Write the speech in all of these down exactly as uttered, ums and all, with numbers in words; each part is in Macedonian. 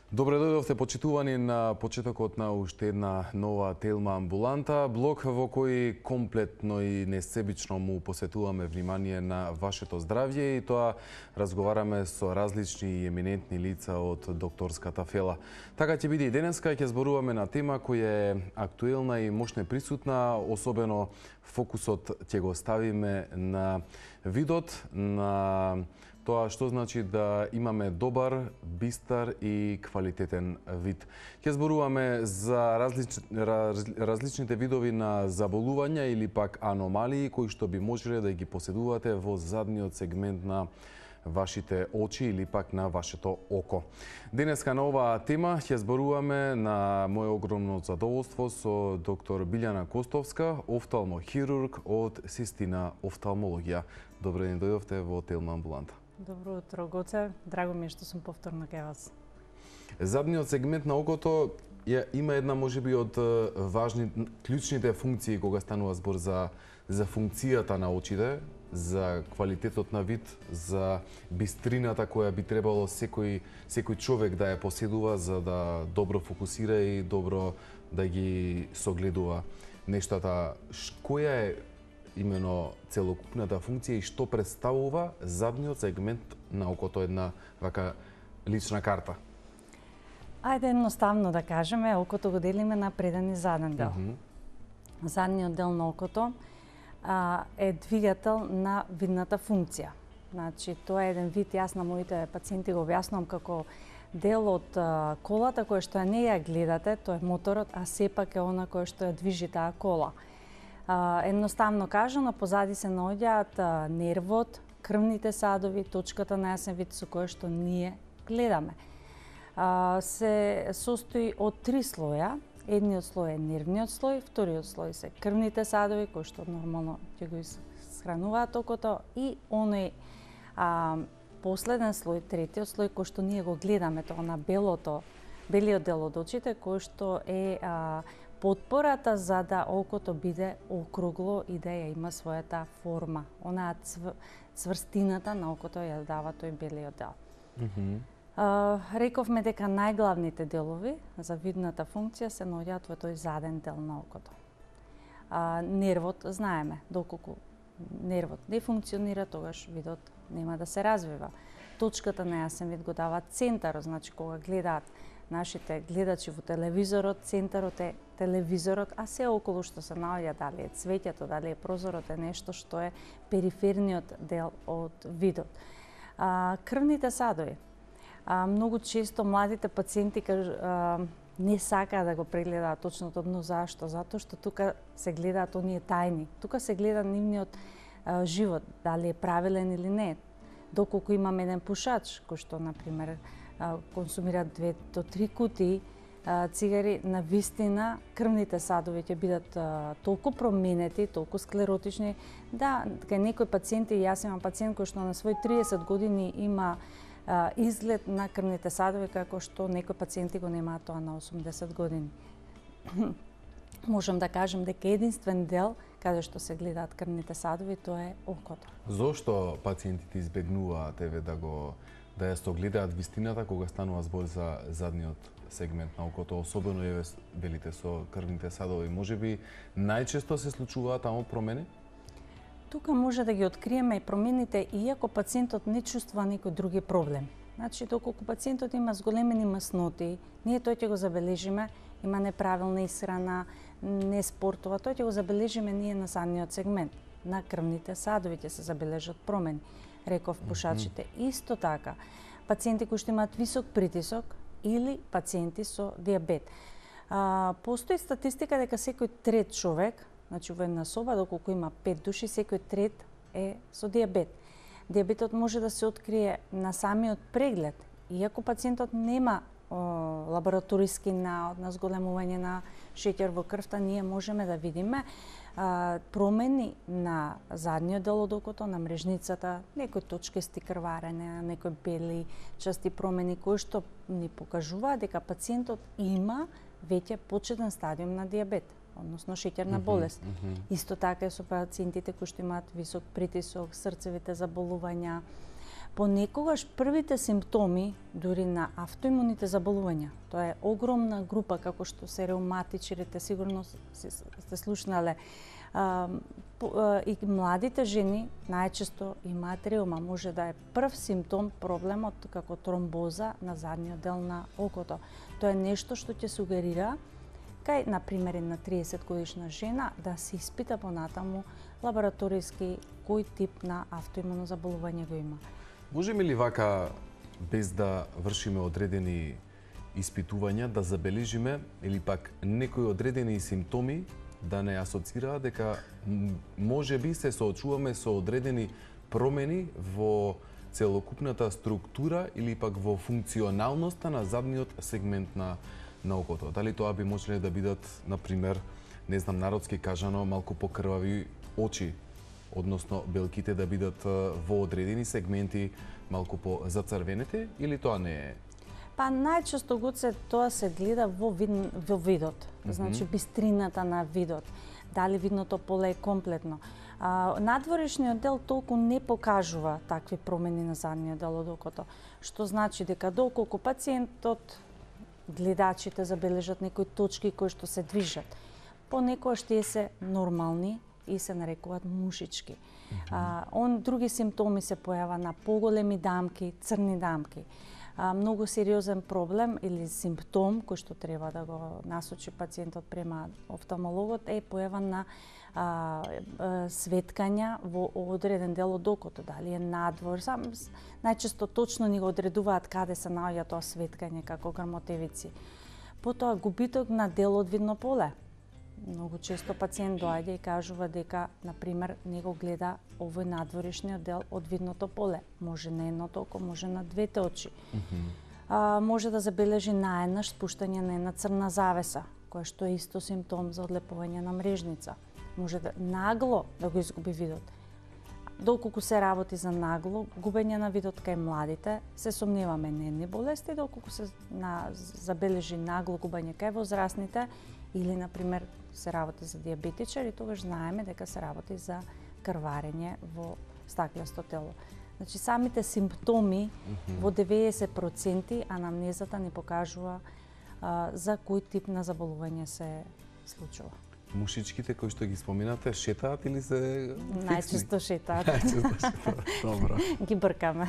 Добре дојдовте, почитувани, на почетокот на уште една нова Телма амбуланта, блок во кој комплетно и несебично му посветуваме внимание на вашето здравје и тоа разговараме со различни и еминентни лица од докторската фела. Така ќе биде и денеска, ќе зборуваме на тема која е актуелна и мощно присутна, особено фокусот ќе го ставиме на видот, на тоа што значи да имаме добар, бистар и квалитетен вид. Ќе зборуваме за различ... раз... различните видови на заболувања или пак аномалии кои што би можеле да ги поседувате во задниот сегмент на вашите очи или пак на вашето око. Денеска на оваа тема ќе зборуваме на моје огромно задоволство со доктор Билјана Костовска, офталмохирург од Систина офталмологија. Добро ден, дојдовте во Телма амбуланта. Добро утро, Гоце. Драго ми е што сум повторно кај вас. Задниот сегмент на окото ја, има една можеби од важни, клучните функции кога станува збор за, за функцијата на очите, за квалитетот на вид, за бистрината која би требало секој, секој човек да ја поседува за да добро фокусира и добро да ги согледува нештата. Која е имено целокупната функција и што представува задниот сегмент на окото, една вака лична карта? Ајде едноставно да кажеме, окото го делиме на преден и заден дел. Mm -hmm. Задниот дел на окото а, е двигател на видната функција. Значи, тоа е еден вид, јас на моите пациенти го објаснувам како дел од а, колата која што не ја гледате, тоа е моторот, а сепак е она која што ја движи таа кола. Uh, едноставно кажано, позади се наоѓаат uh, нервот, крвните садови, точката на јасен вид со која што ние гледаме. Uh, се состои од три слоја. Едниот слој е нервниот слој, вториот слој се крвните садови, кои што нормално ќе го исхрануваат окото, и оној uh, последен слој, третиот слој, кој што ние го гледаме, тоа на белото, белиот дел од очите, кој што е uh, потпората за да окото биде округло и да ја има својата форма. Онаа цв... цврстината на окото ја дава тој белиот дел. Mm -hmm. uh, рековме дека најглавните делови за видната функција се наоѓаат во тој заден дел на окото. Uh, нервот, знаеме, доколку нервот не функционира, тогаш видот нема да се развива. Точката на јасен вид го дава центарот, значи кога гледаат нашите гледачи во телевизорот, центарот е телевизорот, а се околу што се наоѓа, дали е цвеќето, дали е прозорот, е нешто што е периферниот дел од видот. А, крвните садови. А, многу често младите пациенти кажу, а, не сакаат да го прегледаат точното дно. Зашто? Затоа што тука се гледаат оние тајни. Тука се гледа нивниот а, живот, дали е правилен или не. Доколку имаме еден пушач, кој што, например, консумира две до три кутии цигари, на вистина крвните садови ќе бидат а, толку променети, толку склеротични, да, кај некои пациенти, јас имам пациент кој што на свој триесет години има а, изглед на крвните садови, како што некои пациенти го немаат тоа на осумдесет години. Можам да кажем дека единствен дел каде што се гледаат крвните садови, тоа е окото. Зошто пациентите избегнуваат еве да го да ја согледаат вистината кога станува збор за задниот сегмент на окото, особено еве велите со крвните садови? Можеби најчесто се случуваат таму промени? Тука може да ги откриеме и промените иако пациентот не чувствува некои други проблеми. Значи, доколку пациентот има зголемени масноти, ние тој ќе го забележиме, има неправилна исхрана, не спортува, тој ќе го забележиме ние на задниот сегмент. На крвните садови ќе се забележат промени. Реков пушачите. Mm -hmm. Исто така, пациенти кои што имаат висок притисок или пациенти со диабет. А, постои статистика дека секој трет човек, значи во една соба, доколку има пет души, секој трет е со диабет. Диабетот може да се открие на самиот преглед, иако пациентот нема о, лабораториски наод на зголемување на шеќер во крвта, ние можеме да видиме а, промени на задниот дел од окото, на мрежницата, некои точкасти крварење, некои бели части промени кои што ни покажуваат дека пациентот има веќе почетен стадиум на диабет, односно шеќерна болест. Mm -hmm. Исто така е со пациентите кои што имаат висок притисок, срцевите заболувања, Понекогаш првите симптоми дури на автоимуните заболувања, тоа е огромна група како што се реуматичарите, сигурно сте слушнале, а, по, а, и младите жени најчесто имаат реума. Може да е прв симптом проблемот како тромбоза на задниот дел на окото. Тоа е нешто што ќе сугерира кај, на пример, една триесет годишна жена да се испита понатаму лабораториски кој тип на автоимуно заболување го има. Можеме ли вака, без да вршиме одредени испитувања, да забележиме или пак некои одредени симптоми да не асоцираат дека може би се соочуваме со одредени промени во целокупната структура или пак во функционалноста на задниот сегмент на на окото. Дали тоа би можеле да бидат, на пример, не знам, народски кажано, малку покрвави очи, односно белките да бидат во одредени сегменти малку по зацрвенете, или тоа не е? Па најчесто гоце тоа се гледа во, вид, во видот, mm -hmm. значи бистрината на видот, дали видното поле е комплетно. А, надворешниот дел толку не покажува такви промени на задниот дел од окото, што значи дека доколку пациентот, гледачите забележат некои точки кои што се движат, понекогаш тие се нормални и се нарекуваат мушички. Mm -hmm. а, он други симптоми се појава на поголеми дамки, црни дамки. А, многу сериозен проблем или симптом кој што треба да го насочи пациентот према офталмологот е појава на а, а, светкања во одреден дел од окото, дали е надвор. Сам, најчесто точно ни го одредуваат каде се наоѓа тоа светкање како грмотевици. Потоа губиток на дел од видно поле. Многу често пациент доаѓа и кажува дека, на пример, не го гледа овој надворешниот дел од видното поле. Може на едното око, може на двете очи. Mm -hmm. а, може да забележи наеднаш спуштање на една црна завеса, која што е исто симптом за одлепување на мрежница. Може да нагло да го изгуби видот. Доколку се работи за нагло губење на видот кај младите, се сомневаме нервни болести, доколку се на, забележи нагло губење кај возрастните или, на пример, се работи за диабетичари, тогаш знаеме дека се работи за крварење во стаклесто тело. Значи, самите симптоми mm -hmm. во деветдесет проценти анамнезата ни покажува а, за кој тип на заболување се случува. Мушичките кои што ги споминате, шетаат или се фиксни? Најчесто шетаат. Најчесто шетаат, добро. Ги бркаме.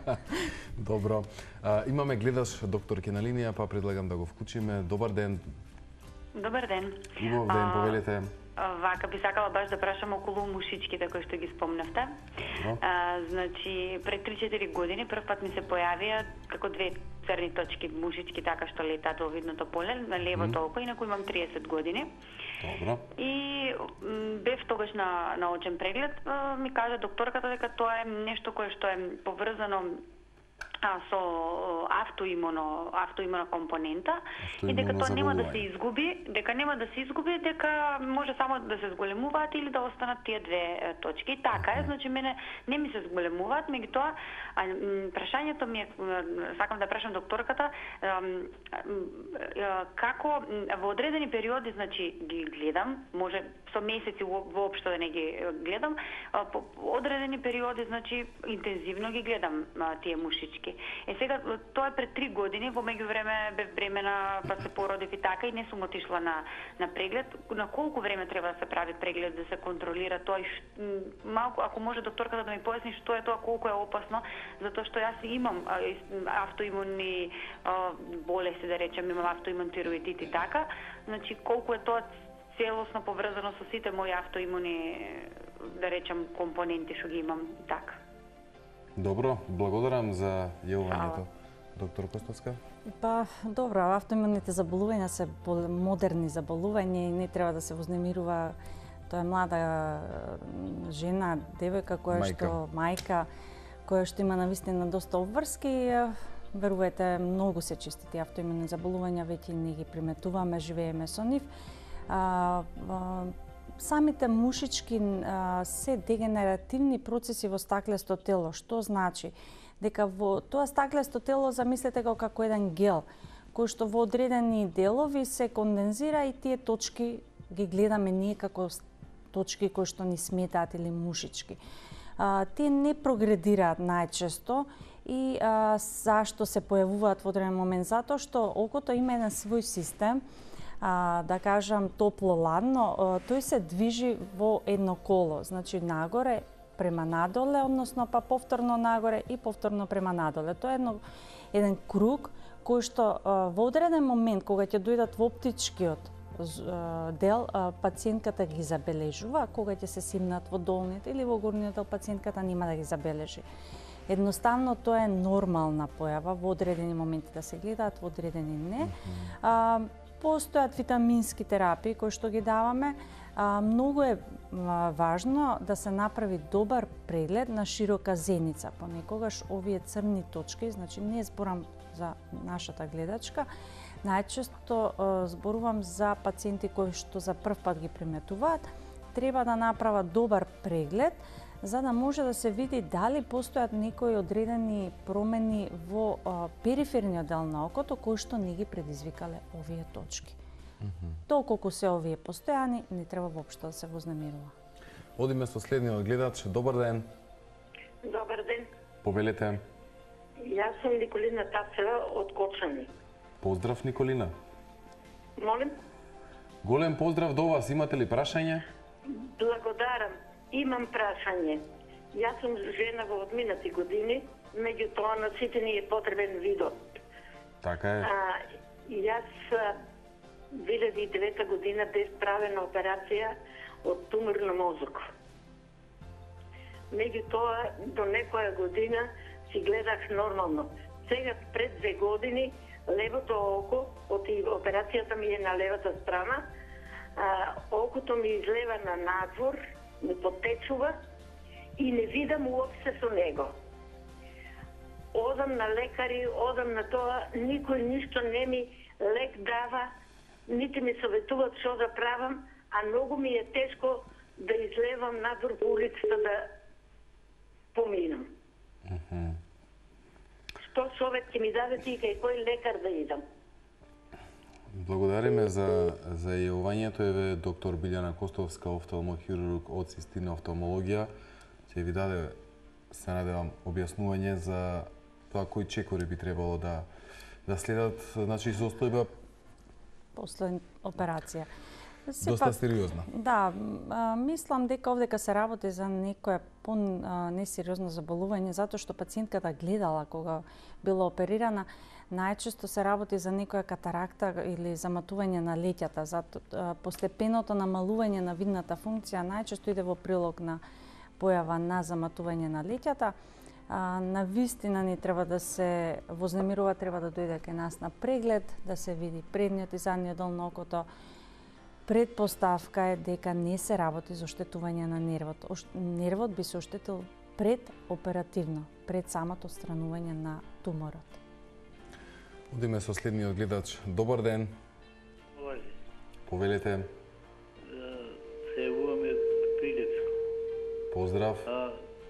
Добро. А, имаме гледаш докторке на линија, па предлагам да го вклучиме. Добар ден. Добар ден. Убав ден, повелете. Вака би сакала баш да прашам околу мушичките кои што ги спомнавте. А, значи, пред три-четири години прв пат ми се појавија како две црни точки мушички така што летаат во видното поле на левото mm. око, инаку имам триесет години. Добро. И бев тогаш на, на очен преглед, ми кажа докторката дека тоа е нешто кое што е поврзано а, со автоимуно, автоимуна компонента и дека тоа нема да се изгуби, дека нема да се изгуби, дека може само да се зголемуваат или да останат тие две точки. И така е, значи мене не ми се зголемуваат, меѓутоа прашањето ми е, сакам да прашам докторката, како во одредени периоди, значи ги гледам, може со месеци воопшто да не ги гледам, по одредени периоди, значи интензивно ги гледам тие мушички. Е сега тоа е пред три години, во меѓувреме бев бремена, па се породив и така и не сум отишла на на преглед. На колку време треба да се прави преглед, да се контролира тоа и ш... малку ако може докторката да ми појасни што е тоа, колку е опасно, затоа што јас имам автоимуни болести, да речем, имам автоимун тироидит и така. Значи колку е тоа целосно поврзано со сите мои автоимуни, да речем, компоненти што ги имам така. Добро, благодарам за јавувањето. Доктор Костовска? Па, добро, автоимуните заболувања се модерни заболувања и не треба да се вознемирува. Тоа е млада жена, девојка која мајка. што мајка, која што има навистина доста обврски. Верувате, многу се чести тие автоимуни заболувања, веќе не ги приметуваме, живееме со нив. А, а, Самите мушички а, се дегенеративни процеси во стаклесто тело, што значи дека во тоа стаклесто тело замислете го како еден гел, кој што во одредени делови се кондензира и тие точки ги гледаме ние како точки кои што ни сметаат или мушички. а, те не прогредираат најчесто и а, зашто се појавуваат во одреден момент? Затоа што окото има еден свој систем, а, да кажам топло-ладно, тој се движи во едно коло, значи нагоре према надоле, односно па повторно нагоре и повторно према надоле. Тоа е едно, еден круг кој што а, во одреден момент кога ќе дојдат во оптичкиот дел, пациентката ги забележува, кога ќе се симнат во долниот или во горниот дел, пациентката нема да ги забележи. Едноставно тоа е нормална појава во одредени моменти да се гледаат, во одредени не. А, постојат витамински терапии кои што ги даваме. А, многу е а, важно да се направи добар преглед на широка зеница. Понекогаш овие црни точки, значи не зборам за нашата гледачка, најчесто зборувам за пациенти кои што за прв пат ги приметуваат, треба да направат добар преглед за да може да се види дали постојат некои одредени промени во а, периферниот дел на окото кои што не ги предизвикале овие точки. Mm -hmm. Толку се овие постојани, не треба воопшто да се вознемирува. Одиме со следниот гледач. Добар ден. Добар ден. Повелете. Јас сум Николина Тацева од Кочани. Поздрав, Николина. Молим? Голем поздрав до вас. Имате ли прашање? Благодарам. Имам прашање. Јас сум жена во одминати години, меѓутоа на сите ни е потребен видот. Така е. А, јас две илјади и девета година бев правена операција од тумор на мозок. Меѓутоа до некоја година си гледах нормално. Сега пред две години левото око, од операцијата ми е на левата страна, а, окото ми излева на надвор, ми потечува и не видам уопште со него. Одам на лекари, одам на тоа, никој ништо не ми лек дава, нити ми советуваат што да правам, а многу ми е тешко да излевам надвор по улицата да поминам. Mm -hmm. Што совет ќе ми дадете и кај кој лекар да идам? Благодариме за, за јавувањето. Еве доктор Билјана Костовска, офталмохирург од Систина офталмологија, ќе ви даде, се надевам, објаснување за тоа кои чекори би требало да да следат, значи состојба после операција. Доста сериозна. Да, а, мислам дека овдека се работи за некоја по-несериозно заболување, затоа што пациентката гледала кога била оперирана, најчесто се работи за некоја катаракта или заматување на леќата, затоа постепеното намалување на видната функција најчесто иде во прилог на појава на заматување на леќата. А, на вистина не треба да се вознемирува, треба да дојде кај нас на преглед, да се види предниот и задниот дел на окото. Предпоставка е дека не се работи за оштетување на нервот. Нервот би се оштетил пред оперативно, пред самото отстранување на туморот. Одиме со следниот гледач. Добар ден. Добар ден. Повелете. Се јавуваме Прилепско. Поздрав. А,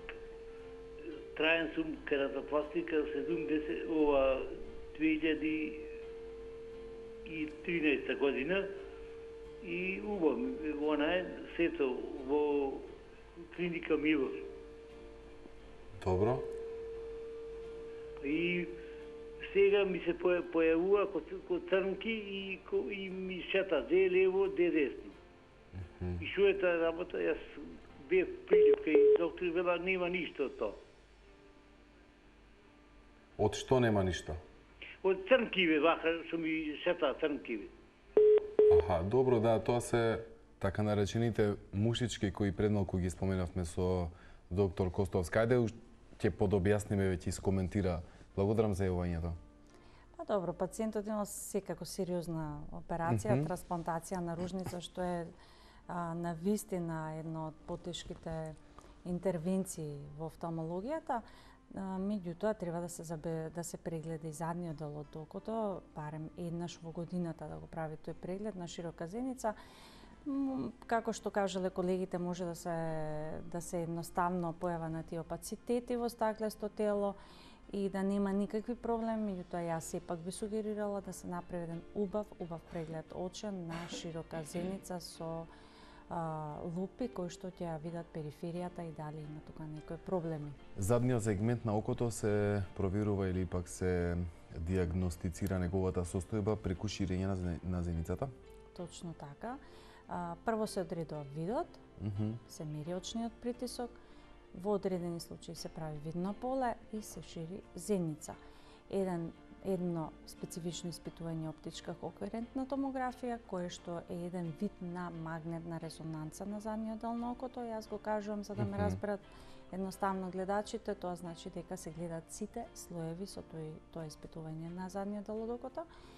траен сум кератопластика седумдесет, ова две илјади и тринаесета година и убав, она е сето во клиника Милор. Добро. И сега ми се појавува ко црнки и, и ми шета де лево, де десно. Mm -hmm. И шо е таа работа? Јас бев Прилепка и доктор вела нема ништо од тоа. Од што нема ништо? Од црнкиве, вака што ми шета црнкиве. Аха, добро, да, тоа се така наречените мушички кои предмалку ги споменавме со доктор Костовска. Ајде ќе подобјасниме, веќе искоментира. Благодарам за јавувањето. Па добро, пациентот има секако сериозна операција, mm -hmm. трансплантација на ружница, што е а, на вистина едно од потешките интервенции во офталмологијата. Меѓутоа треба да се забе, да се прегледа и задниот дел од окото, барем еднаш во годината да го прави тој преглед на широка зеница. Како што кажале колегите, може да се да се едноставно појава на тие опацитети во стаклесто тело и да нема никакви проблеми, меѓутоа јас сепак би сугерирала да се направи еден убав, убав преглед очен на широка зеница со а, лупи кои што ќе ја видат периферијата и дали има тука некои проблеми. Задниот сегмент на окото се проверува или пак се диагностицира неговата состојба преку ширење на, зени- на зеницата? Точно така. А, прво се одредува видот, Mm -hmm. се мери очниот притисок, во одредени случаи се прави видно поле и се шири зеница. Еден едно специфично испитување оптичка кохерентна томографија, кое што е еден вид на магнетна резонанца на задниот дел на окото. Јас го кажувам за да ме разберат едноставно гледачите, тоа значи дека се гледаат сите слоеви со тој тоа испитување на задниот дел од окото.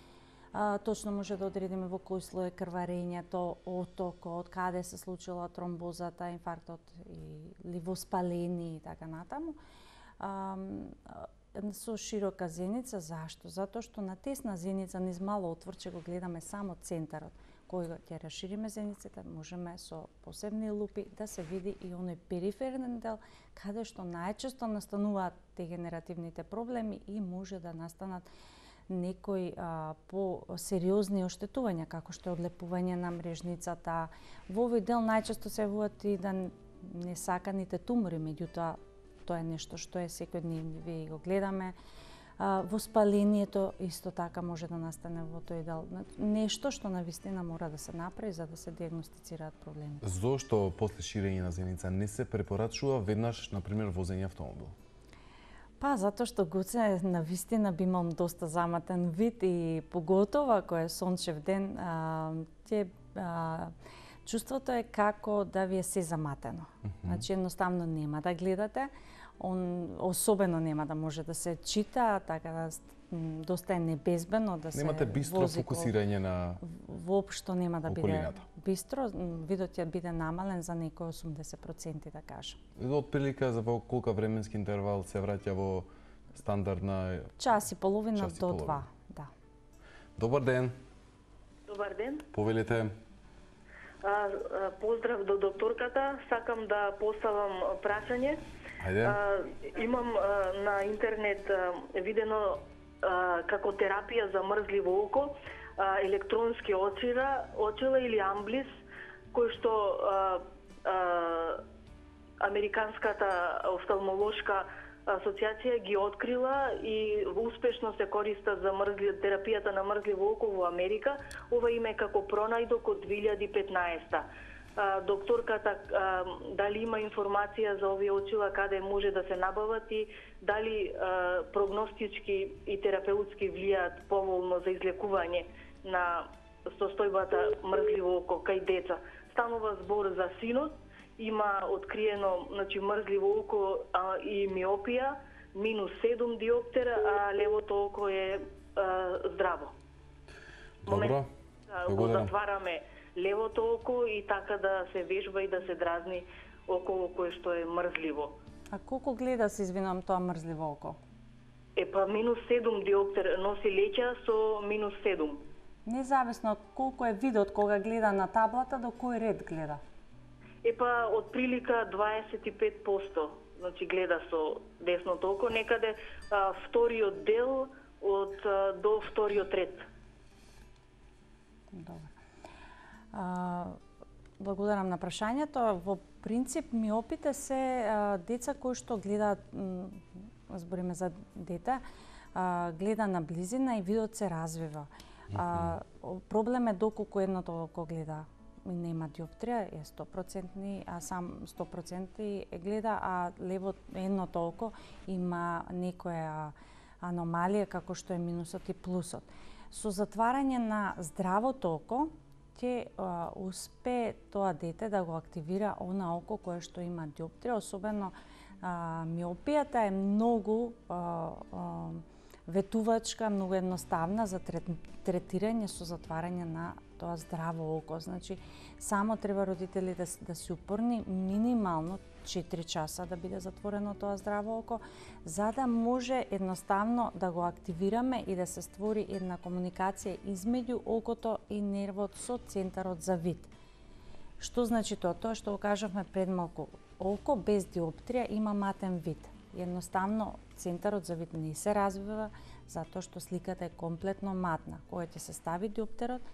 А, точно може да одредиме во кој слој е крварењето, отокот, каде се случила тромбозата, инфарктот или воспаление и така натаму. А, со широка зеница, зашто? Затоа што на тесна зеница низ мало отворче го гледаме само центарот. Кој ќе расшириме зениците, можеме со посебни лупи да се види и оној периферен дел, каде што најчесто настануваат дегенеративните проблеми и може да настанат некои а, по-сериозни оштетувања, како што е одлепување на мрежницата. Во овој дел најчесто се јавуваат и да не саканите тумори, меѓутоа тоа е нешто што е секојдневни, вие го гледаме. А, воспалението исто така може да настане во тој дел. Нешто што навистина мора да се направи за да се диагностицираат проблеми. Зошто после ширење на зеница не се препорачува веднаш, например, возење автомобил? Па, затоа што Гоце навистина би имал доста заматен вид и поготово ако е сончев ден, а, ќе а, чувството е како да ви е се заматено. Mm -hmm. Значи едноставно нема да гледате, он особено нема да може да се чита, така да доста е небезбедно да се Немате бистро вози фокусирање на воопшто нема да околината. биде бистро, видот ќе биде намален за некои осумдесет проценти да кажам. Отприлика за во колка временски интервал се враќа во стандардна Час и половина Час и до половина. два, да. Добар ден, Добар ден. повелете. А, а, поздрав до докторката. Сакам да поставам прашање. Ајде. А, имам а, на интернет а, видено а, како терапија за мрзливо око, а, електронски очила, очила или амблис, кој што а, а, Американската офталмолошка асоциација ги открила и успешно се користат за мрзли, терапијата на мрзливо око во Америка. Ова име е како пронајдок од две илјади и петнаесета. А, докторката, а, дали има информација за овие очила, каде може да се набават и дали а, прогностички и терапеутски влијаат поволно за излекување на состојбата мрзливо око кај деца. Станува збор за синот, има откриено, значи, мрзливо око а, и миопија, минус седум диоптера, а левото око е а, здраво. Добро. А, го Благодарам. затвараме левото око и така да се вежба и да се дразни околу кое што е мрзливо. А колку гледа, се извинувам, тоа мрзливо око? Е па минус седум диоптер, носи леќа со минус седум. Независно од колку е видот кога гледа на таблата, до кој ред гледа? Е па од прилика дваесет и пет проценти, значи гледа со десното око, некаде а, вториот дел од а, до вториот ред. Добро. А, благодарам на прашањето. Во принцип, миопите се а, деца кои што гледаат, м, збориме за дете, а, гледа на близина и видот се развива. А, проблем е доколку едното око гледа и нема диоптрија, е сто проценти, а сам сто проценти е гледа, а лево едното око има некоја аномалија како што е минусот и плюсот. Со затварање на здравото око ќе а, успее тоа дете да го активира она око кое што има диоптрија, особено а, миопијата е многу а, а, ветувачка, многу едноставна за третирање со затварање на тоа здраво око. Значи, само треба родители да, да се упорни минимално четири часа да биде затворено тоа здраво око, за да може едноставно да го активираме и да се створи една комуникација измеѓу окото и нервот со центарот за вид. Што значи тоа? Тоа што го кажавме пред малку. Око без диоптрија има матен вид. Едноставно, центарот за вид не се развива, затоа што сликата е комплетно матна. Кога ќе се стави диоптерот,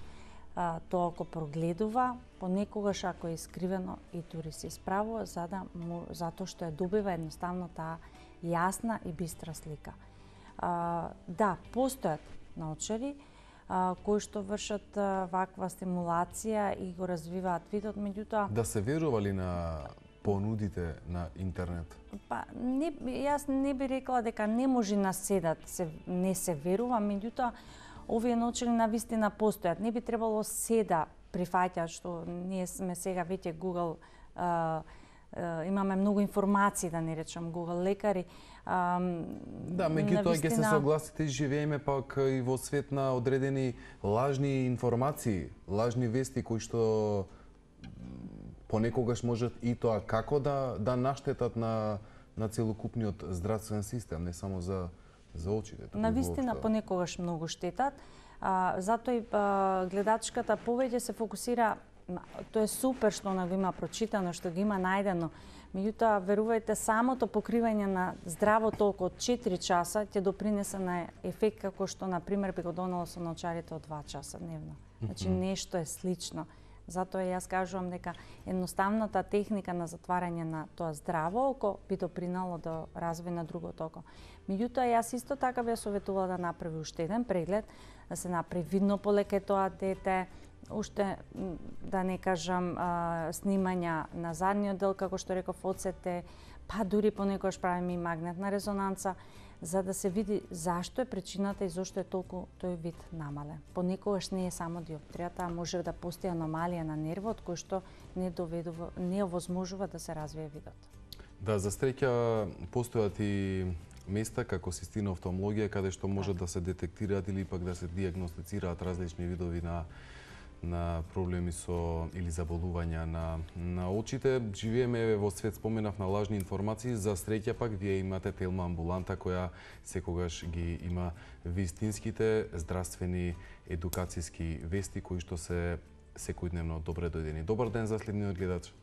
а, тоа око прогледува, понекогаш ако е искривено и дури се исправува, за да му, затоа што ја добива едноставно таа јасна и бистра слика. А, да, постојат научари а, кои што вршат а, ваква стимулација и го развиваат видот, меѓутоа Да се верува ли на понудите на интернет? па не, јас не би рекла дека не може на седат се не се верува, меѓутоа овие научари навистина постојат. Не би требало се да прифаќаат, што ние сме сега веќе Google, а, а, имаме многу информации, да не речам Google лекари. А, Да, меѓутоа ќе се согласите, живееме пак и во свет на одредени лажни информации, лажни вести кои што понекогаш можат и тоа како да да наштетат на на целокупниот здравствен систем, не само за за очите. Навистина понекогаш многу штетат. А, затоа и а, гледачката повеќе се фокусира, тоа е супер што она го има прочитано, што го има најдено. Меѓутоа, верувајте, самото покривање на здравото око од четири часа ќе допринесе на ефект како што, например, би го донело со научарите од два часа дневно. Значи, нешто е слично. Затоа јас кажувам дека едноставната техника на затварање на тоа здраво око би допринало до развој на другото око. Меѓутоа, јас исто така би ја советувала да направи уште еден преглед, да се направи видно полека тоа дете, уште, да не кажам, снимања на задниот дел, како што реков, оцете, па дури понекогаш правиме и магнетна резонанца, за да се види зашто е причината и зашто е толку тој вид намален. Понекогаш не е само диоптријата, а може да постои аномалија на нервот кој што не доведува, не овозможува да се развие видот. Да, за среќа постојат и места како систина офталмологија каде што може да се детектираат или пак да се диагностицираат различни видови на на проблеми со или заболувања на на очите. Живееме еве во свет, споменав, на лажни информации. За среќа пак вие имате Телма амбуланта која секогаш ги има вистинските здравствени едукацијски вести кои што се секојдневно добре дојдени. Добар ден за следниот гледач.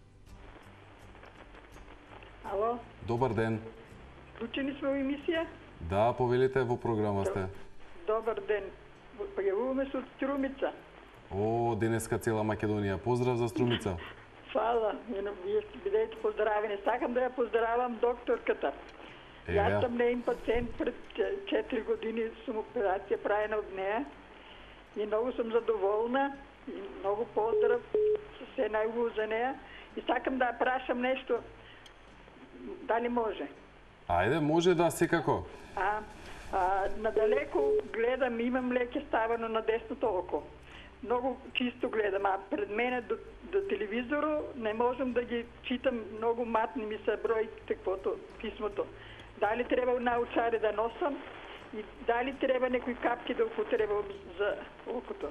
Ало? Добар ден. Вклучени сме во емисија? Да, повелите, во програма сте. Добар ден. Појавуваме се од Струмица. О, денеска цела Македонија. Поздрав за Струмица. Фала, вие сте бидете поздравени. Сакам да ја поздравам докторката. Е, Јас сум неин пациент пред четири години, сум операција правена од неја и многу сум задоволна и многу поздрав, се најубаво за неја. И сакам да ја прашам нешто, дали може? Ајде, може да, секако. А, а надалеку гледам, имам леке ставано на десното око. Многу чисто гледам, а пред мене до, до телевизору не можам да ги читам, многу матни ми се брои таквото писмото. Дали треба научари да носам и дали треба некои капки да употребам за окото?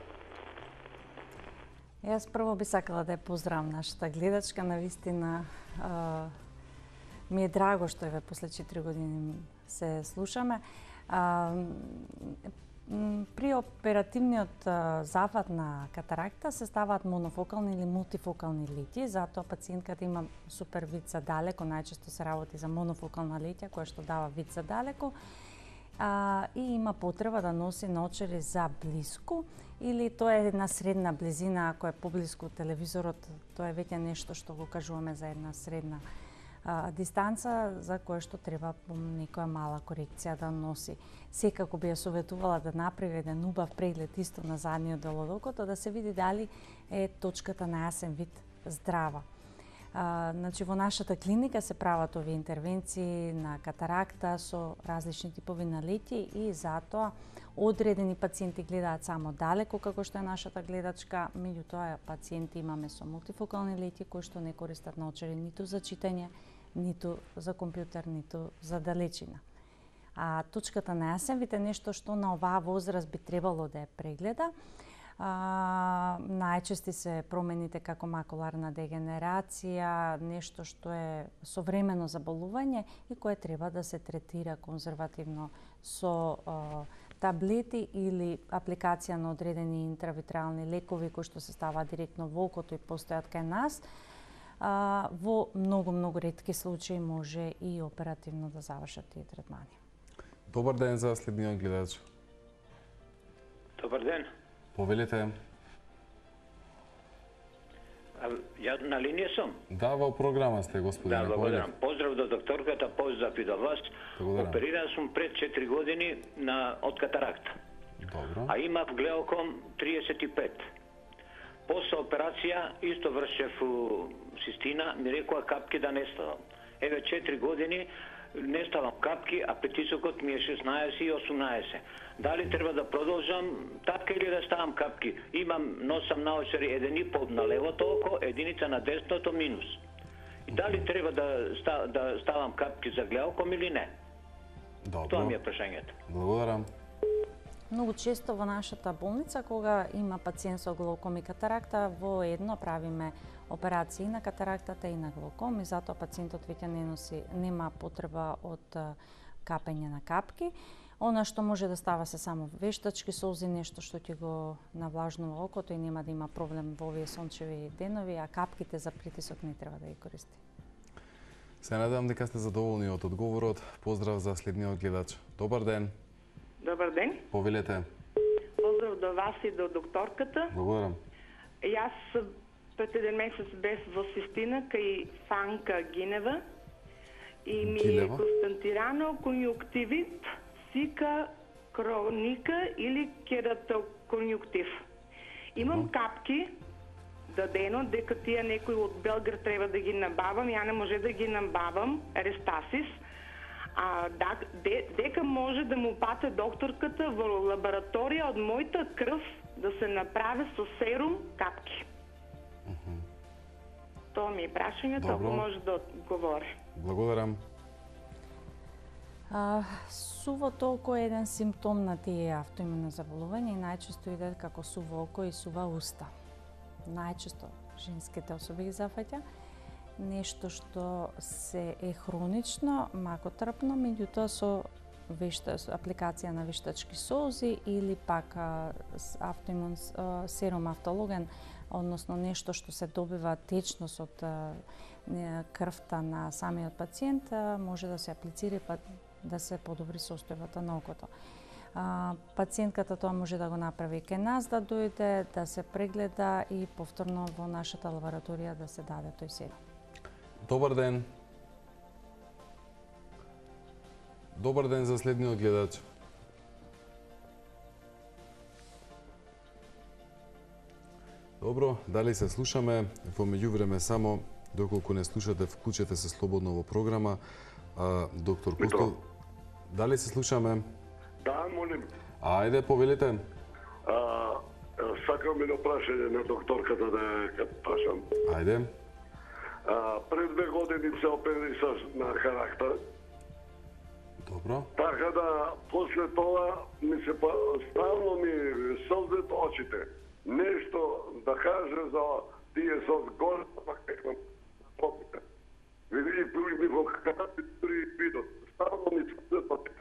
Јас прво би сакала да ја поздравам нашата гледачка, навистина а, ми е драго што еве после четири години се слушаме. А, При оперативниот зафат на катаракта се ставаат монофокални или мултифокални леќи, затоа пациентката има супер вид за далеко, најчесто се работи за монофокална леќа која што дава вид за далеко, а, и има потреба да носи наочари за блиску, или тоа е една средна близина, ако е поблиску од телевизорот, тоа е веќе нешто што го кажуваме за една средна а, дистанца за кое што треба некоја мала корекција да носи. Секако би ја советувала да направи еден убав преглед исто на задниот дел од окото, да се види дали е точката на јасен вид здрава. А, значи, во нашата клиника се прават овие интервенции на катаракта со различни типови на леќи и затоа одредени пациенти гледаат само далеко, како што е нашата гледачка, меѓутоа пациенти имаме со мултифокални леќи кои што не користат наочари ниту за читање, ниту за компјутер, ниту за далечина. А точката на јасен вид е нешто што на оваа возраст би требало да ја прегледа. А, најчести се промените како макуларна дегенерација, нешто што е современо заболување и кое треба да се третира конзервативно со а, таблети или апликација на одредени интравитрални лекови кои што се ставаат директно во окото и постојат кај нас. А, во многу, многу ретки случаи може и оперативно да завршат тие третмани. Добар ден за следниот гледач. Добар ден. Повелете. А, ја на линија сум. Да, во програма сте, господине. Да, благодарам. Поздрав до докторката, поздрав и до вас. Благодарам. Опериран сум пред четири години на од катаракта. Добро. А имав глеоком триесет и пет. После операција исто вршев систина, ми рекоа капки да не ставам. Еве четири години не ставам капки, а притисокот ми е шеснаесет и осумнаесет. Дали треба да продолжам така или да ставам капки? Имам, носам наочари еден и пол на левото око, единица на десното минус. И дали треба да, ста, да ставам капки за глеоком или не? Добро. Тоа ми е прашањето. Благодарам. Многу често во нашата болница, кога има пациент со глауком и катаракта, воедно правиме операции на катарактата и на глауком и затоа пациентот веќе не носи, нема потреба од капење на капки. Она што може да става се само вештачки солзи, нешто што ќе го навлажнува окото и нема да има проблем во овие сончеви денови, а капките за притисок не треба да ги користи. Се надевам дека сте задоволни од одговорот. Поздрав за следниот гледач. Добар ден. Добар ден. Повелете. Поздрав до вас и до докторката. Благодарам. Јас пред еден месец бев во Систина кај Фанка Гинева и ми е констатирано конјуктивит, сика кроника или кератоконјуктив. Имам капки дадено дека тие некои од Белград треба да ги набавам, ја не може да ги набавам, рестасис. А да, де, дека може да му пате докторката во лабораторија од мојата крв да се направи со серум капки. Uh -huh. Тоа ми е прашањето, ако може да одговори. Благодарам. А, сувото око е еден симптом на тие автоимуни заболувања и најчесто иде како суво око и сува уста. Најчесто женските особи ги зафаќа. Нешто што се е хронично, макотрпно, меѓутоа со вешта, апликација на вештачки солзи или пак а, автоимун, а, серум автологен, односно нешто што се добива течност од а, крвта на самиот пациент, а, може да се аплицира па да се подобри состојбата на окото. А, пациентката тоа може да го направи кај нас, да дојде, да се прегледа и повторно во нашата лабораторија да се даде тој серум. Добар ден. Добар ден за следниот гледач. Добро, дали се слушаме? Во меѓувреме само, доколку не слушате, вклучете се слободно во програма. А, доктор Костов, дали се слушаме? Да, молим. Ајде, повелете. А, сакам едно прашање на докторката да ја прашам. Ајде. А, пред две години се оперисаш на характер. Добро. Така да, после тоа ми се ставно ми солзет очите. Нешто да каже за тие со горе, пак некам попите. Види, ми во характер при видот. Ставно ми солзет очите.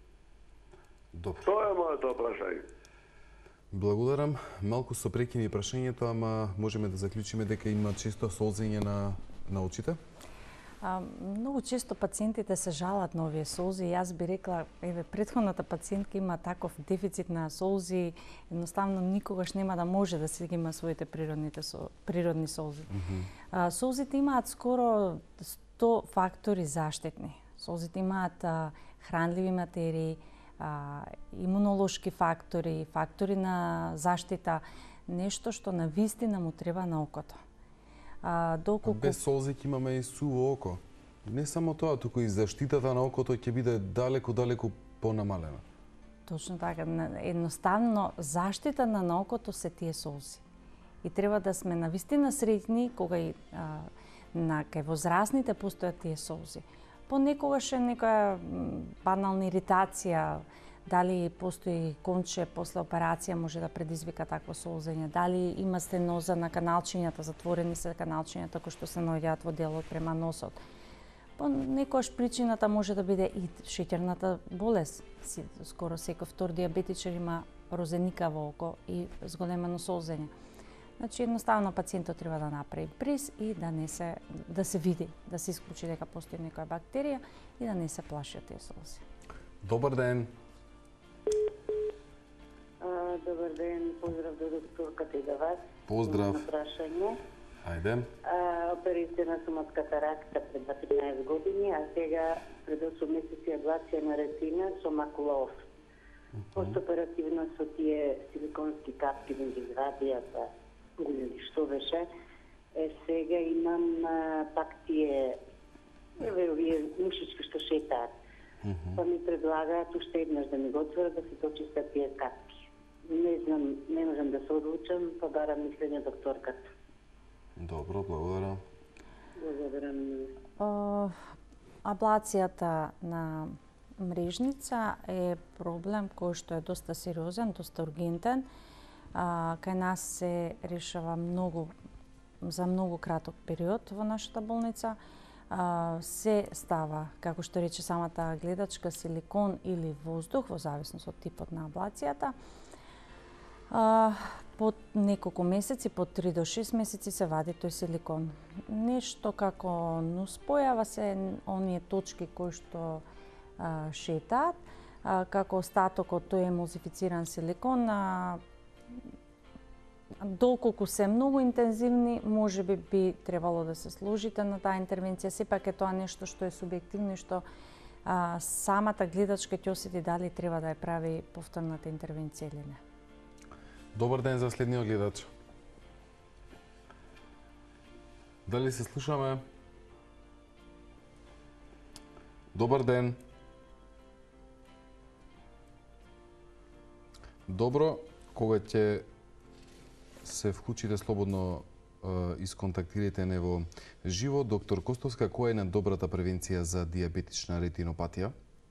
Добро. Тоа е моето прашање. Благодарам. Малку со прекини прашањето, ама можеме да заклучиме дека има често солзење на на очите? А, многу често пациентите се жалат на овие солзи. Јас би рекла, еве, претходната пациентка има таков дефицит на солзи, едноставно никогаш нема да може да си ги има своите природните со, природни солзи. Mm -hmm. а, солзите имаат скоро сто фактори заштитни. Солзите имаат а, хранливи материи, а, имунолошки фактори, фактори на заштита, нешто што на вистина му треба на окото. А, доколку... Без солзи ќе имаме и суво око. Не само тоа, туку и заштитата на окото ќе биде далеку, далеку понамалена. Точно така. Едноставно, заштита на окото се тие солзи. И треба да сме навистина среќни кога и а, на кај возрастните постојат тие солзи. Понекогаш е некоја банална иритација, дали постои конче после операција може да предизвика такво солзење, дали има стеноза на каналчињата, затворени се каналчињата кои што се наоѓаат во делот према носот. По некојаш причината може да биде и шеќерната болест. Скоро секој втор диабетичар има розеникаво око и зголемено солзење. Значи едноставно пациентот треба да направи приз и да не се да се види, да се исклучи дека постои некоја бактерија и да не се плаши од тие солзи. Добар ден. Добар ден, поздрав до докторката и до вас. Поздрав. Имам прашање. Ајде. Оперирана сум од катаракта пред тринаесет години, а сега пред осум месеци аблација на ретина со макулоз. Постоперативно со тие силиконски капки да ги извадија, па или што беше. Е, сега имам а, пак тие еве овие мушички што шетаат. Mm -hmm. Па ми предлагаат уште еднаш да ми го отворат да се почистат тие капки. Не знам, не можам да се одлучам, па барам мислење докторката. Добро, благодарам. Благодарам. О, аблацијата на мрежница е проблем кој што е доста сериозен, доста ургентен. А, кај нас се решава многу за многу краток период во нашата болница. А, се става, како што рече самата гледачка, силикон или воздух, во зависност од типот на аблацијата. А, по неколку месеци, по три до шест месеци се вади тој силикон. Нешто како нуспојава се оние точки кои што а, шетаат, а, како остаток од тој емулсифициран силикон, а, доколку се многу интензивни, може би би требало да се сложите на таа интервенција. Сепак е тоа нешто што е субјективно и што а, самата гледачка ќе осети дали треба да ја прави повторната интервенција или не. Добар ден за следниот гледач. Дали се слушаме? Добар ден. Добро, кога ќе се вклучите слободно, исконтактирайте не во живо. Доктор Костовска, која е најдобрата превенција за диабетична ретинопатија?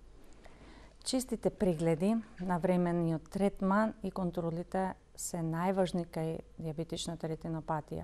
Честите прегледи, навремениот третман и контролите се најважни кај диабетичната ретинопатија.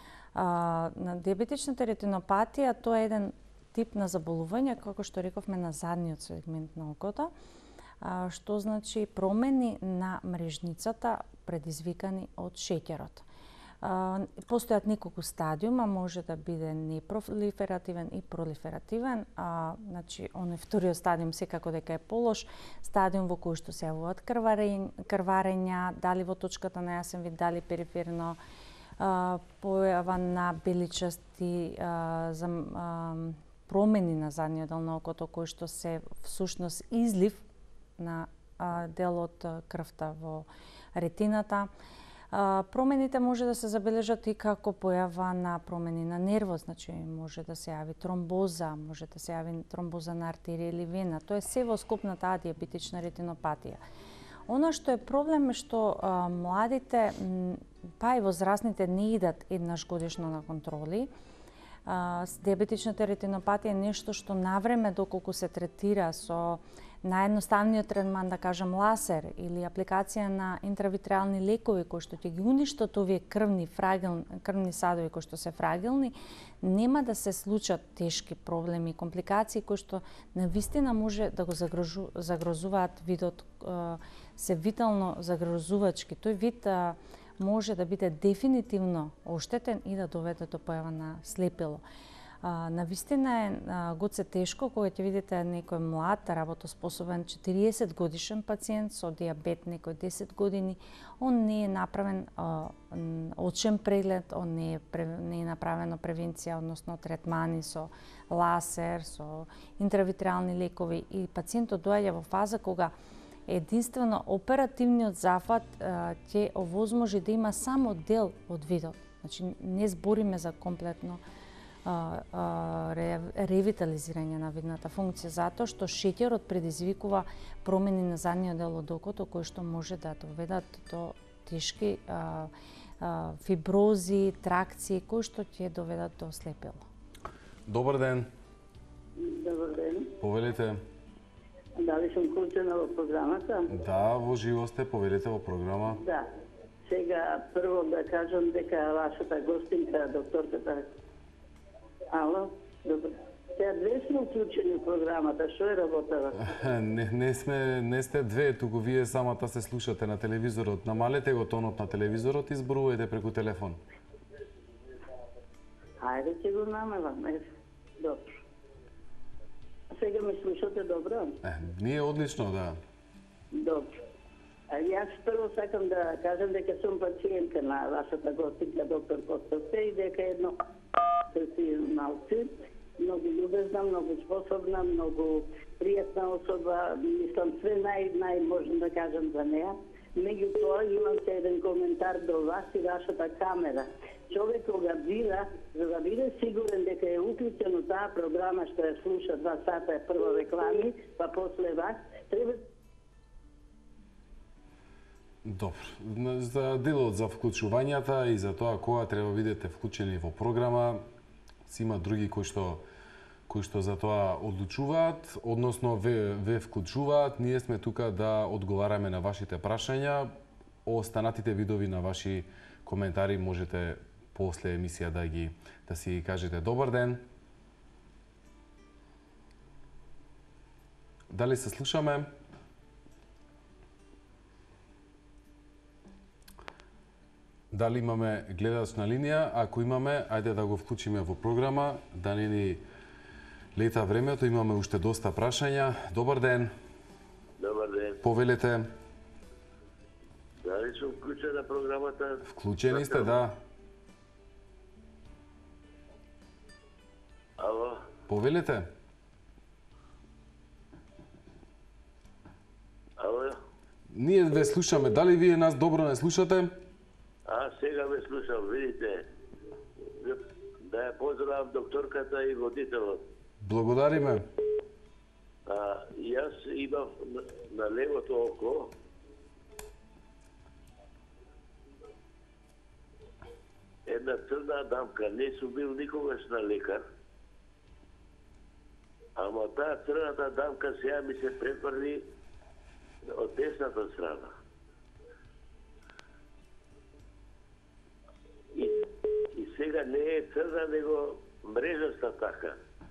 А, на диабетичната ретинопатија тоа е еден тип на заболување, како што рековме, на задниот сегмент на окото, а, што значи промени на мрежницата предизвикани од шеќерот. А, постојат неколку стадиума, може да биде непролиферативен и пролиферативен. А, значи, оној вториот стадиум секако дека е полош, стадиум во кој што се јавуваат крварења, дали во точката на јасен вид, дали периферно, а, појава на беличасти а, за, а, промени на задниот дел на окото, кои што се всушност излив на а, дел од крвта во ретината. А, промените може да се забележат и како појава на промени на нервот, значи може да се јави тромбоза, може да се јави тромбоза на артерија или вена. Тоа е се во скоп на таа диабетична ретинопатија. Она што е проблем е што а, младите, па и возрастните не идат еднаш годишно на контроли. А, диабетичната ретинопатија е нешто што навреме, доколку се третира со наједноставниот третман, да кажам ласер или апликација на интравитреални лекови кои што ќе ги уништат овие крвни фрагилни крвни садови кои што се фрагилни, нема да се случат тешки проблеми и компликации кои што навистина може да го загрожу, загрозуваат видот, се витално загрозувачки. Тој вид може да биде дефинитивно оштетен и да доведе до појава на слепило. А, навистина е а, гоце тешко кога ќе видите некој млад, работоспособен четириесет годишен пациент со диабет, некој десет години, он не е направен а, очен преглед, он не е, не е направено превенција, односно третмани со ласер, со интравитреални лекови и пациентот доаѓа во фаза кога единствено оперативниот зафат а, ќе овозможи да има само дел од видот. Значи не збориме за комплетно а, а, ре, ревитализирање на видната функција, затоа што шеќерот предизвикува промени на задниот дел од окото кои што може да доведат до тешки а, а, фибрози, тракции кои што ќе доведат до слепило. Добар ден. Добар ден. Повелите. Дали сум вклучена во програмата? Да, во живо сте, повелите во програма. Да. Сега прво да кажам дека вашата гостинка, докторката. Ало, добро. Сега две сме вклучени во програмата, што е работава? Не, не сме, не сте две, туку вие самата се слушате на телевизорот. Намалете го тонот на телевизорот и зборувајте преку телефон. Хајде ќе го намалам, е. Добро. Сега ме слушате добро? Е, ние одлично, да. Добро. А јас прво сакам да кажам дека сум пациентка на вашата гостинка доктор Костовска и дека едно професионалци, многу љубезна, многу способна, многу пријатна особа, мислам све нај нај можам да кажам за неа. Меѓутоа имам се еден коментар до вас и вашата камера. Човек кога бира, за да биде сигурен дека е уклучен у таа програма што ја слуша два сата е прво реклами, па после вас, треба. Добро. За делот за вклучувањата и за тоа кога треба бидете вклучени во програма, си има други кои што кои што за тоа одлучуваат, односно ве, ве вклучуваат. Ние сме тука да одговараме на вашите прашања. Останатите видови на ваши коментари можете после емисија да ги да си кажете добар ден. Дали се слушаме? Дали имаме гледач на линија? Ако имаме, ајде да го вклучиме во програма, да не ни лета времето, имаме уште доста прашања. Добар ден. Добар ден. Повелете. Дали сум вклучен на програмата? Вклучени сте, да. Ало? Повелете. Ало? Ние ве слушаме. Дали вие нас добро не слушате? А, сега ме слушам, видите. Да ја поздравам докторката и водителот. Благодариме. А, јас имав на, на левото око една црна дамка. Не сум бил никогаш на лекар. Ама таа црната дамка сега ми се препрли од десната страна. И, и сега не е црна, него мрежаста така.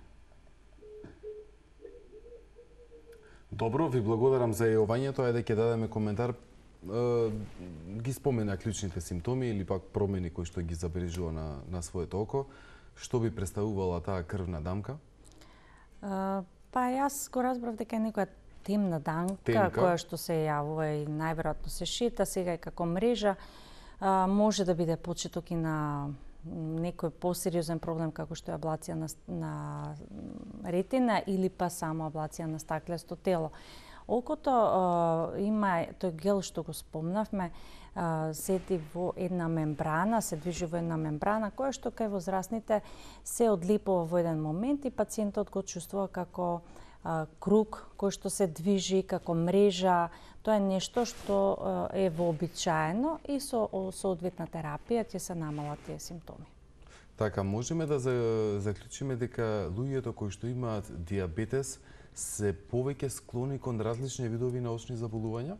Добро, ви благодарам за јавањето. Ајде ќе дадеме коментар. Е, ги спомена клучните симптоми или пак промени кои што ги забележува на, на своето око. Што би представувала таа крвна дамка? Uh, па јас го разбрав дека е некоја темна дамка, Темка. која што се јавува и најверојатно се шета, сега е како мрежа. Uh, може да биде почеток и на некој посериозен проблем како што е аблација на, на ретина или па само аблација на стаклесто тело. Окото uh, има тој гел што го спомнавме, uh, седи во една мембрана, се движи во една мембрана, која што кај возрастните се одлипува во еден момент и пациентот го чувствува како uh, круг кој што се движи, како мрежа. Тоа е нешто што uh, е вообичаено и со соодветна терапија ќе се намалат тие симптоми. Така, можеме да за, заклучиме дека луѓето кои што имаат диабетес се повеќе склони кон различни видови на очни заболувања?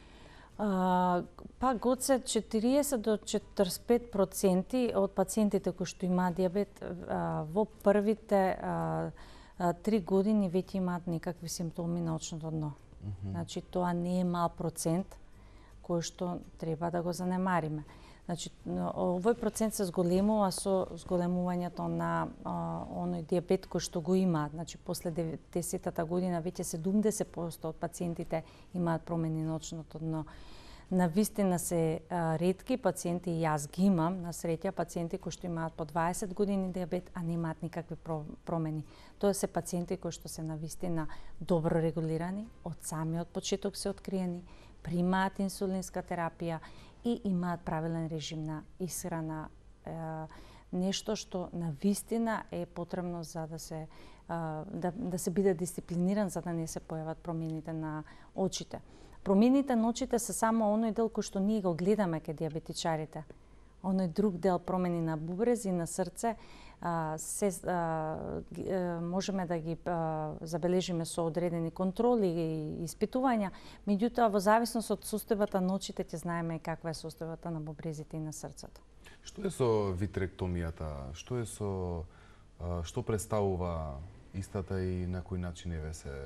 Uh, па гоце четириесет до четириесет и пет проценти од пациентите кои што имаат диабет uh, во првите uh, uh, три години веќе имаат некакви симптоми на очното дно. Mm -hmm. Значи тоа не е мал процент кој што треба да го занемариме. Значи овој процент се зголемува со зголемувањето на а, оној диабет кој што го имаат. Значи после деветдесетата година веќе седумдесет проценти од пациентите имаат промени на очното дно. Навистина се а, ретки пациенти, јас ги имам, на среќа пациенти кои што имаат по дваесет години диабет, а немаат никакви промени. Тоа се пациенти кои што се навистина добро регулирани, од самиот почеток се откриени, примаат инсулинска терапија и имаат правилен режим на исхрана, е, нешто што навистина е потребно за да се да, да се биде дисциплиниран за да не се појават промените на очите. Промените на очите се само оној дел кој што ние го гледаме кај диабетичарите. Оној друг дел, промени на бубрез и на срце, а, се а, можеме да ги а, забележиме со одредени контроли и испитувања, меѓутоа во зависност од состојбата на очите ќе знаеме каква е состојбата на бубрезите и на срцето. Што е со витректомијата? Што е со а, што представува истата и на кој начин еве се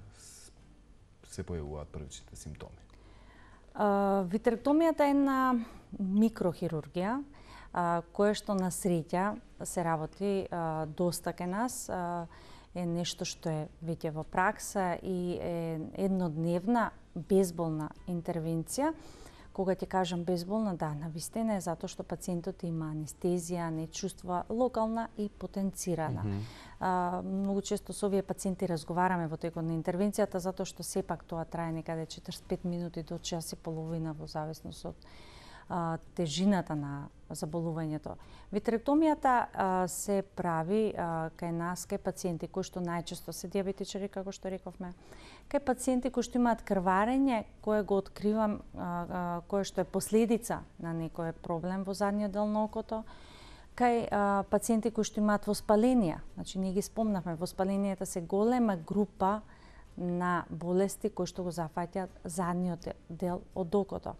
се појавуваат првичните симптоми? Uh, витректомијата е една микрохирургија, uh, која што на среќа се работи uh, доста кај нас. Uh, е нешто што е веќе во пракса и е еднодневна безболна интервенција. Кога ќе кажам безболна, да, навистина е затоа што пациентот има анестезија, не чувства локална и потенцирана. Mm -hmm. а, многу често со овие пациенти разговараме во текот на интервенцијата затоа што сепак тоа трае некаде четиридесет и пет минути до час и половина во зависност од а, тежината на заболувањето. Витректомијата а, се прави а, кај нас, кај пациенти кои што најчесто се диабетичари, како што рековме, кај пациенти кои што имаат крварење, кое го откривам, а, а, кое што е последица на некој проблем во задниот дел на окото, кај а, пациенти кои што имаат воспаленија, значи ние ги спомнавме, воспаленијата се голема група на болести кои што го зафаќаат задниот дел од окото.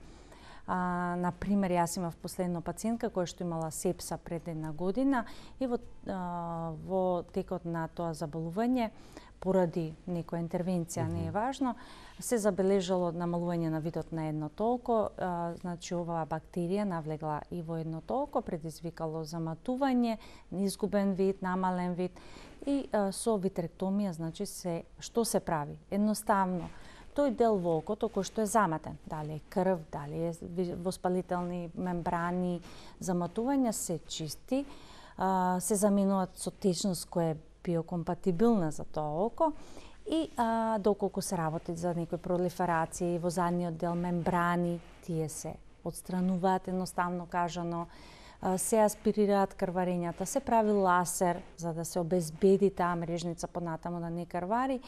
А, например, јас имав последно пациентка која што имала сепса пред една година и во, а, во текот на тоа заболување, поради некоја интервенција, mm-hmm. не е важно, се забележало намалување на видот на едното око, а, значи оваа бактерија навлегла и во едното око, предизвикало заматување, изгубен вид, намален вид и а, со витректомија, значи се, што се прави? Едноставно, тој дел во окото кој што е заматен, дали е крв, дали е воспалителни мембрани, заматувања се чисти, а, се заменуваат со течност која е биокомпатибилна за тоа око и а, доколку се работи за некои пролиферации во задниот дел мембрани, тие се отстрануваат, едноставно кажано, а, се аспирираат крварењата, се прави ласер за да се обезбеди таа мрежница понатаму да не крвари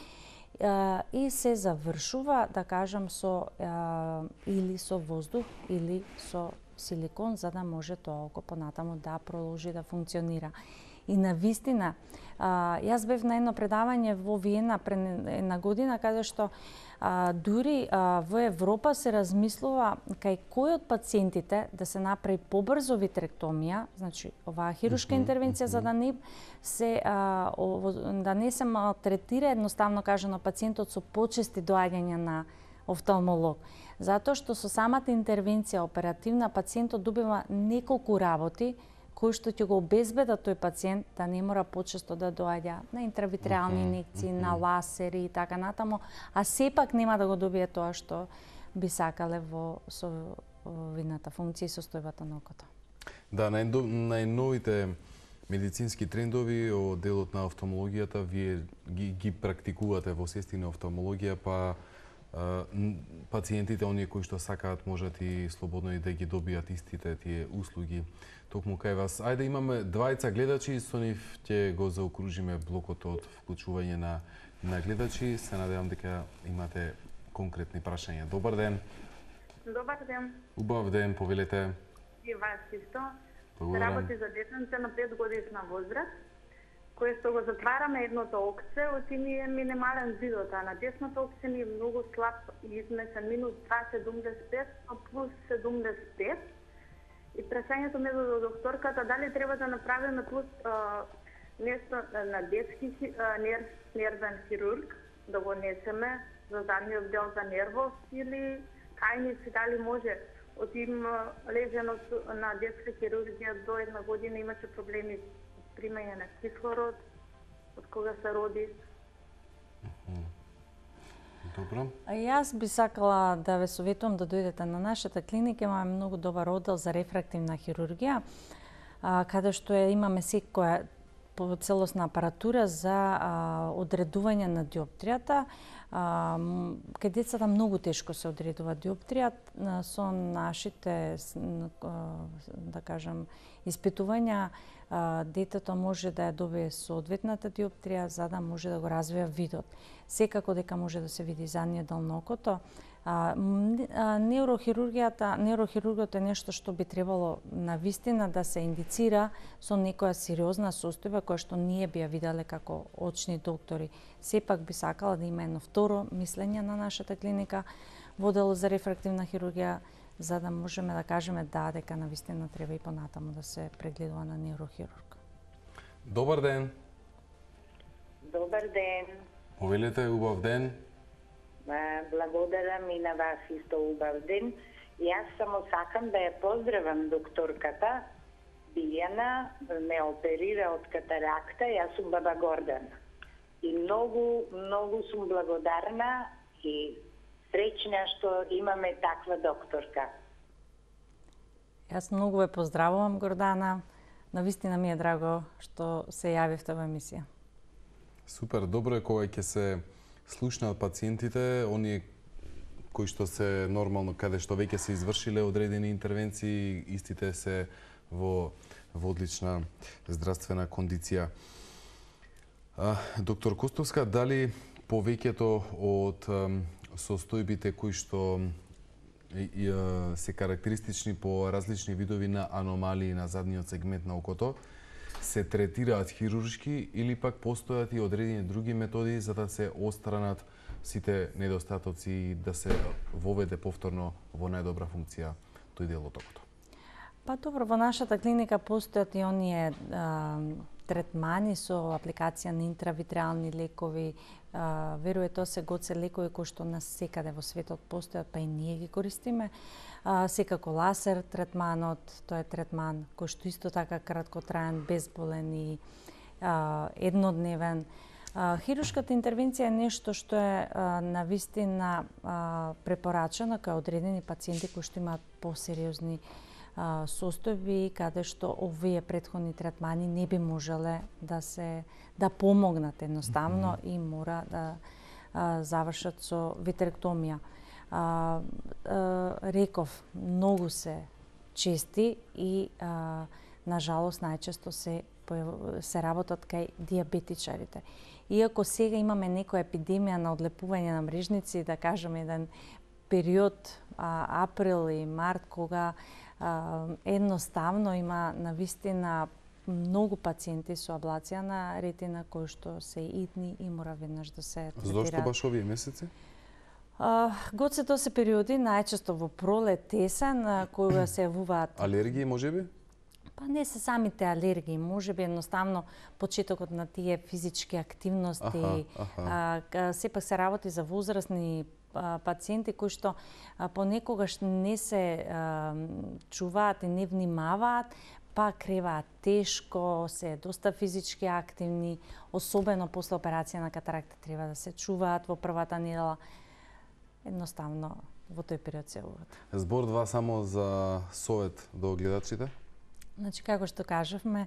и се завршува, да кажам, со а, или со воздух или со силикон за да може тоа око понатаму да продолжи да функционира. И навистина, а, јас бев на едно предавање во Виена пред една година каде што а, дури а, во Европа се размислува кај кој од пациентите да се направи побрзо витректомија, значи оваа хируршка интервенција за да не се а, о, да не се малтретира, едноставно кажано, пациентот со почести доаѓања на офталмолог. Затоа што со самата интервенција оперативна пациентот добива неколку работи кои што ќе го обезбедат тој пациент да не мора почесто да доаѓа на интравитреални инекции, mm -hmm. на ласери и така натаму, а сепак нема да го добие тоа што би сакале во со видната функција и состојбата на окото. Да, најновите медицински трендови од делот на офталмологијата вие ги, ги практикувате во сестина офталмологија, па пациентите, оние кои што сакаат, можат и слободно и да ги добијат истите тие услуги токму кај вас. Ајде, имаме двајца гледачи, со нив ќе го заокружиме блокот од вклучување на, на гледачи. Се надевам дека имате конкретни прашања. Добар ден. Добар ден. Убав ден, повелете. И вас исто. Благодарам. Работи за детенце на пет годишна возраст, кое што го затвараме едното окце, оти ми е минимален видот, а на десното окце ми е многу слаб измесен, минус два седумдесет и пет плюс седумдесет и пет. И прашањето ми до докторката, дали треба да направиме плюс а, нешто на детски а, нерв, нервен хирург, да го несеме за задниот дел за нервов, или кај ни си дали може. Од им лежено на детска хирургија до една година имаше проблеми с примање на кислород, од кога се роди. Добро. А јас би сакала да ве советувам да дојдете на нашата клиника. Имаме многу добар оддел за рефрактивна хирургија, а, каде што е, имаме секоја целосна апаратура за а, одредување на диоптријата. А, кај децата многу тешко се одредува диоптрија, со нашите, да кажам, испитувања, детето може да ја добие соодветната диоптрија за да може да го развија видот. Секако дека може да се види задниот дел на окото. А, неурохирургијата, неурохирургот е нешто што би требало навистина да се индицира со некоја сериозна состојба која што ние би ја виделе како очни доктори. Сепак би сакала да има едно второ мислење на нашата клиника во делот за рефрактивна хирургија, за да можеме да кажеме да, дека навистина треба и понатаму да се прегледува на неурохирург. Добар ден. Добар ден. Повелете, убав ден. Благодарам и на вас исто убав ден. Јас само сакам да ја поздравам докторката Билјана, ме оперира од катаракта, јас сум баба Гордана. И многу, многу сум благодарна и среќна што имаме таква докторка. Јас многу ве поздравувам, Гордана. Навистина ми е драго што се јавивте во емисија. Супер, добро е кога ќе се слушнаат пациентите, оние кои што се нормално каде што веќе се извршиле одредени интервенции, истите се во во одлична здравствена кондиција. А, доктор Костовска, дали повеќето од состојбите кои што и, и, се карактеристични по различни видови на аномалии на задниот сегмент на окото се третираат хируршки или пак постојат и одредени други методи за да се отстранат сите недостатоци и да се воведе повторно во најдобра функција тој дел од окото? Па добро, во нашата клиника постојат и оние а, третмани со апликација на интравитреални лекови. А, веруе тоа се гоце лекови кои што нас секаде во светот постојат, па и ние ги користиме. А, секако ласер третманот, тоа е третман кој што исто така краткотраен, безболен и а, еднодневен. А, хируршката интервенција е нешто што е а, навистина а, препорачено кај одредени пациенти кои што имаат посериозни а, состојби, каде што овие претходни третмани не би можеле да се да помогнат едноставно mm-hmm. и мора да а, завршат со витеректомија. А, а, реков, многу се чести и а, на жалост најчесто се се работат кај диабетичарите. Иако сега имаме некоја епидемија на одлепување на мрежници, да кажеме еден период а, април и март кога а, едноставно има навистина многу пациенти со аблација на ретина кои што се идни и мора веднаш да се третираат. Зошто баш овие месеци? Uh, Гоце тоа се периоди, најчесто во пролет, есен, кога се јавуваат. Алергии можеби? Па не се самите алергии, можеби едноставно почетокот на тие физички активности. Аха, аха. А, сепак се работи за возрастни а, пациенти кои што а, понекогаш не се а, чуваат и не внимаваат, па креваат тешко, се доста физички активни, особено после операција на катаракта треба да се чуваат во првата недела. Едноставно во тој период се јавуваат. Збор два само за совет до гледачите. Значи, како што кажавме,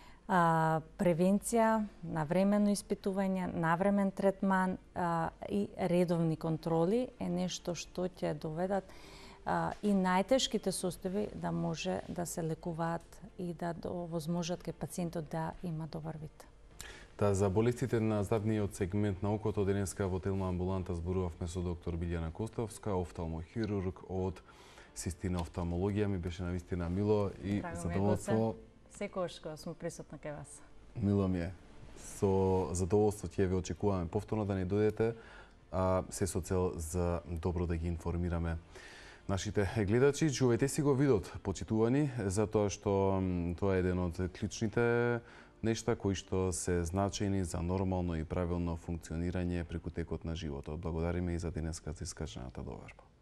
а, превенција, навремено испитување, навремен третман а, и редовни контроли е нешто што ќе доведат а, и најтешките состојби да може да се лекуваат и да овозможат кај пациентот да има добар вид. Да, за болестите на задниот сегмент на окото денеска во Телма амбуланта зборувавме со доктор Билјана Костовска, офталмохирург од Систина офталмологија. Ми беше навистина мило и задоволство. Секогаш кога сме присутни кај вас. Мило ми е. Со задоволство ќе ве очекуваме повторно да не дојдете, а се со цел за добро да ги информираме нашите гледачи. Чувајте си го видот, почитувани, затоа што тоа е еден од клучните нешта кои што се значајни за нормално и правилно функционирање преку текот на животот. Благодариме и за денеска за искажаната доверба.